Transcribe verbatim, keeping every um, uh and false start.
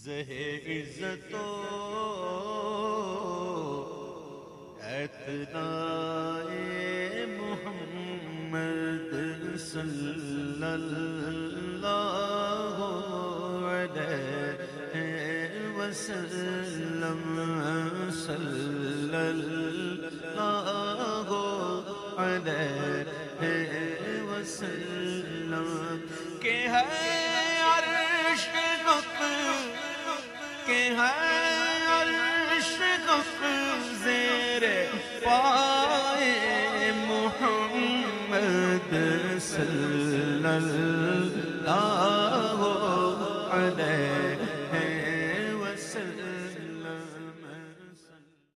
زہ عزت و اعتنائے محمد صلی اللہ علیہ وسلم صلی اللہ علیہ وسلم کہ ہے عرش غق کہ ہے عرش غق زیر پائے محمد صلی اللہ علیہ